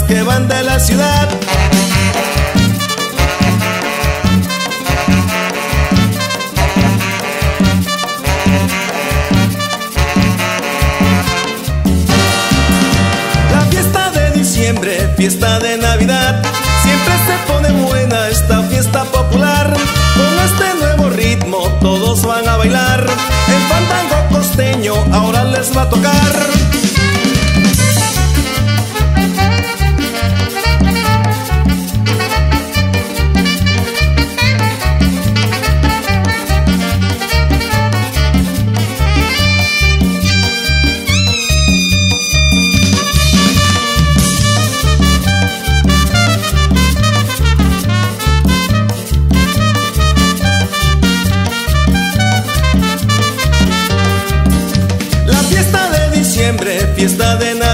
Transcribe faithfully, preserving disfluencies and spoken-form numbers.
que van de la ciudad. La fiesta de diciembre, fiesta de Navidad, siempre se pone buena esta fiesta popular. Con este nuevo ritmo todos van a bailar, el fandango costeño ahora les va a tocar. Fiesta de